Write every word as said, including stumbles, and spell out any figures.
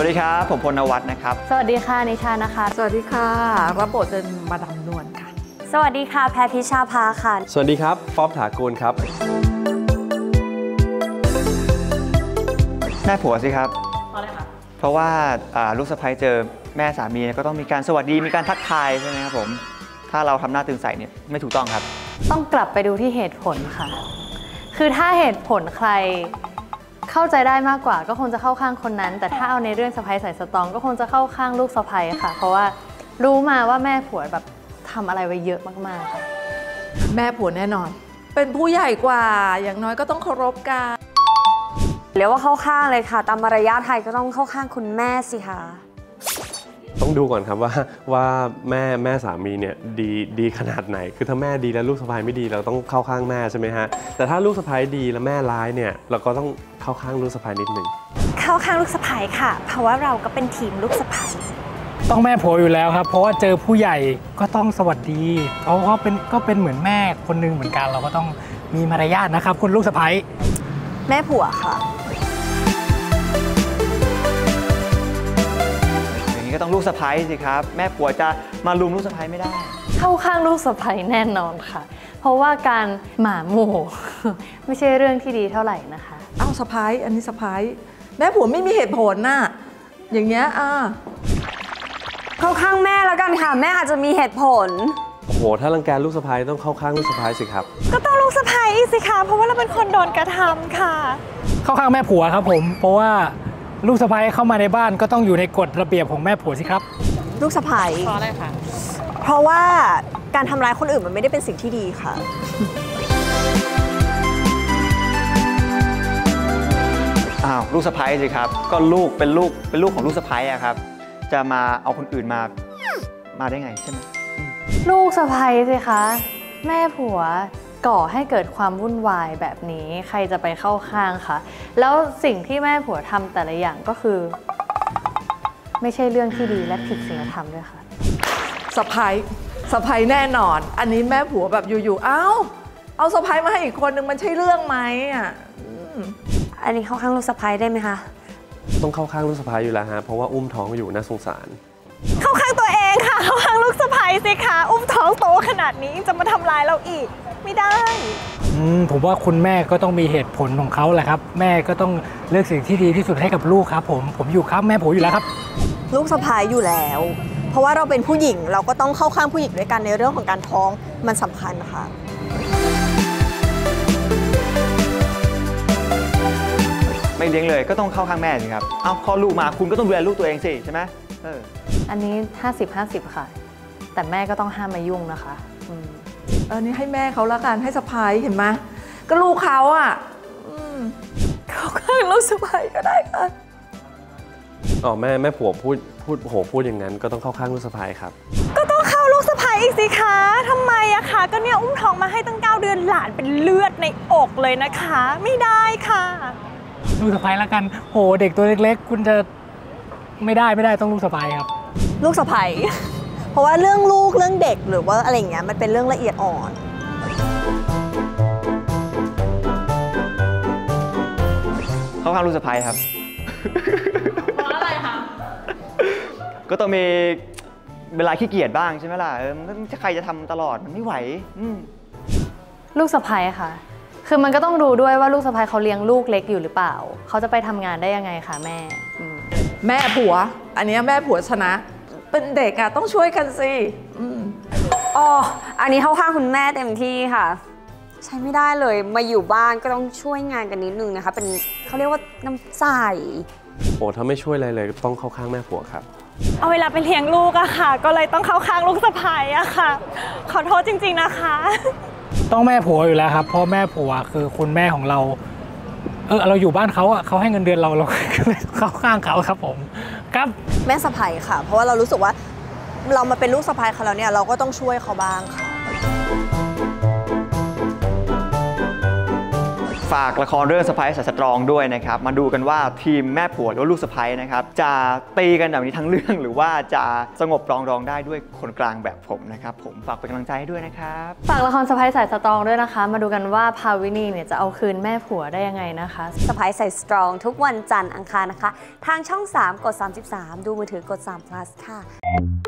วัสดีครับผมพลนวัฒน์นะครับสวัสดีค่ะนิชานะคะสวัสดีค่ะรับบทเป็นมาดามนวลค่ะสวัสดีค่ะแพรพิชาภาค่ะสวัสดีครับป๊อบถากูลครับแม่ผัวสิครับเพราะอะไรคะเพราะว่าลูกสะใภ้เจอแม่สามีก็ต้องมีการสวัสดีมีการทักทายใช่ไหมครับผมถ้าเราทำหน้าตื่นใสเนี่ยไม่ถูกต้องครับต้องกลับไปดูที่เหตุผลค่ะคือถ้าเหตุผลใครเข้าใจได้มากกว่าก็คงจะเข้าข้างคนนั้นแต่ถ้าเอาในเรื่องสะใภ้สายสตรองก็คงจะเข้าข้างลูกสะใภ้ค่ะเพราะว่ารู้มาว่าแม่ผัวแบบทำอะไรไว้เยอะมากๆค่ะแม่ผัวแน่นอนเป็นผู้ใหญ่กว่าอย่างน้อยก็ต้องเคารพกันเรียกว่าเข้าข้างเลยค่ะตามมารยาทไทยก็ต้องเข้าข้างคุณแม่สิคะต้องดูก่อนครับว่าว่าแม่แม่สามีเนี่ยดีดีขนาดไหนคือถ้าแม่ดีแล้วลูกสะใภ้ไม่ดีเราต้องเข้าข้างแม่ใช่ไหมฮะแต่ถ้าลูกสะใภ้ดีแล้วแม่ร้ายเนี่ยเราก็ต้องเข้าข้างลูกสะใภ้นิดหนึ่งเข้าข้างลูกสะใภ้ค่ะเพราะว่าเราก็เป็นทีมลูกสะใภ้ต้องแม่ผัวอยู่แล้วครับเพราะว่าเจอผู้ใหญ่ก็ต้องสวัสดีเพราะเขาเป็นก็เป็นเหมือนแม่คนนึงเหมือนกันเราก็ต้องมีมารยาทนะครับคุณลูกสะใภ้แม่ผัวค่ะอย่างนี้ก็ต้องลูกสะใภ้สิครับแม่ผัวจะมาลุมลูกสะใภ้ไม่ได้เข้าข้างลูกสะใภ้แน่นอนค่ะเพราะว่าการหมาหมู่ไม่ใช่เรื่องที่ดีเท่าไหร่นะคะเอ้าสะใภ้อันนี้สะใภ้แม่ผัวไม่มีเหตุผลน่ะอย่างเงี้ยอ่าเข้าข้างแม่แล้วกันค่ะแม่อาจจะมีเหตุผลโอ้โหถ้ารังแกลูกสะใภ้ต้องเข้าข้างลูกสะใภ้สิครับก็ต้องลูกสะใภ้สิคะเพราะว่าเราเป็นคนโดนกระทำค่ะเข้าข้างแม่ผัวครับผมเพราะว่าลูกสะใภ้เข้ามาในบ้านก็ต้องอยู่ในกฎระเบียบของแม่ผัวสิครับลูกสะใภ้เพราะอะไรคะเพราะว่าการทำร้ายคนอื่นมันไม่ได้เป็นสิ่งที่ดีค่ะอ้าวลูกสะใภ้สิครับก็ลูกเป็นลูกเป็นลูกของลูกสะใภ้อะครับจะมาเอาคนอื่นมามาได้ไงใช่ไหมลูกสะใภ้สิคะแม่ผัวก่อให้เกิดความวุ่นวายแบบนี้ใครจะไปเข้าข้างคะแล้วสิ่งที่แม่ผัวทำแต่ละอย่างก็คือไม่ใช่เรื่องที่ดีและผิดศีลธรรมด้วยค่ะสะใภ้สะใภ้แน่นอนอันนี้แม่ผัวแบบอยู่ๆเอ้าเอาสะใภ้มาให้อีกคนนึงมันใช่เรื่องไหมอ่ะอันนี้เข้าข้างลูกสะใภ้ได้ไหมคะต้องเข้าข้างลูกสะใภ้อยู่แล้วฮะเพราะว่าอุ้มท้องอยู่น่าสงสารเข้าข้างตัวเองค่ะเข้าข้างลูกสะใภ้สิคะอุ้มท้องโตขนาดนี้จะมาทำร้ายเราอีกไม่ได้อืมผมว่าคุณแม่ก็ต้องมีเหตุผลของเขาแหละครับแม่ก็ต้องเลือกสิ่งที่ดีที่สุดให้กับลูกครับผมผมอยู่ครับแม่ผมอยู่แล้วครับลูกสะใภ้อยู่แล้วเพราะว่าเราเป็นผู้หญิงเราก็ต้องเข้าข้างผู้หญิงด้วยกันในเรื่องของการท้องมันสำคัญค่ะไม่เลี้ยงเลยก็ต้องเข้าข้างแม่สิครับเอาพอลูกมาคุณก็ต้องดูแลลูกตัวเองสิใช่ไหมเอออันนี้ห้าสิบ ห้าสิบค่ะแต่แม่ก็ต้องห้ามมายุ่งนะคะเออนี่ให้แม่เขาละกันให้สะใภ้เห็นไหมก็ลูกเขาอ่ะเข้าข้างลูกสะใภ้ก็ได้ค่ะอ๋อแม่แม่ผัวพูดพูดโหพูดอย่างนั้นก็ต้องเข้าข้างลูกสะใภ้ครับก็ต้องเข้าลูกสะใภ้อีกสิคะทำไมอะคะก็เนี่ยอุ้มท้องมาให้ตั้งเก้าเดือนหลานเป็นเลือดในอกเลยนะคะไม่ได้ค่ะลูกสะใภ้ละกันโหเด็กตัวเล็กๆคุณจะไม่ได้ไม่ได้ต้องลูกสะใภ้ครับลูกสะใภ้เพราะว่าเรื่องลูกเรื่องเด็กหรือว่าอะไรอย่างเงี้ยมันเป็นเรื่องละเอียดอ่อนเข้าข้างลูกสะใภ้ครับเพราะอะไรคะก็ต้องมีเวลาขี้เกียจบ้างใช่ไหมล่ะเออมันใครจะทำตลอดมันไม่ไหวลูกสะใภ้ค่ะคือมันก็ต้องดูด้วยว่าลูกสะใภ้เขาเลี้ยงลูกเล็กอยู่หรือเปล่าเขาจะไปทำงานได้ยังไงคะแม่แม่ผัวอันนี้แม่ผัวชนะเป็นเด็กอ่ะต้องช่วยกันสิอ๋ออันนี้เข้าข้างคุณแม่เต็มที่ค่ะใช้ไม่ได้เลยมาอยู่บ้านก็ต้องช่วยงานกันนิดนึงนะคะเป็นเขาเรียกว่าน้ำใจโอ้ถ้าไม่ช่วยอะไรเลยต้องเข้าข้างแม่ผัวครับเอาเวลาไปเลี้ยงลูกอะค่ะก็เลยต้องเข้าข้างลูกสะใภ้อะค่ะขอโทษจริงๆนะคะต้องแม่ผัวอยู่แล้วครับเพราะแม่ผัวคือคุณแม่ของเราเออเราอยู่บ้านเขาอ่ะเขาให้เงินเดือนเราเราก็เลยเข้าข้างเขาครับผมครับแม่สะใภ้ค่ะเพราะว่าเรารู้สึกว่าเรามาเป็นลูกสะใภ้เขาแล้วเนี่ยเราก็ต้องช่วยเขาบ้างค่ะฝฝากละครเรื่องสะใภ้สายสตรองด้วยนะครับมาดูกันว่าทีมแม่ผัวหรือว่าลูกสะใภ้นะครับจะตีกันแบบนี้ทั้งเรื่องหรือว่าจะสงบปรองดองได้ด้วยคนกลางแบบผมนะครับผมฝากเป็นกำลังใจให้ด้วยนะครับฝากละครสะใภ้สายสตรองด้วยนะคะมาดูกันว่าภาวินีเนี่ยจะเอาคืนแม่ผัวได้ยังไงนะคะสะใภ้สายสตรองทุกวันจันทร์อังคารนะคะทางช่องสามกดสามสิบสามดูมือถือกดสาม plus ค่ะ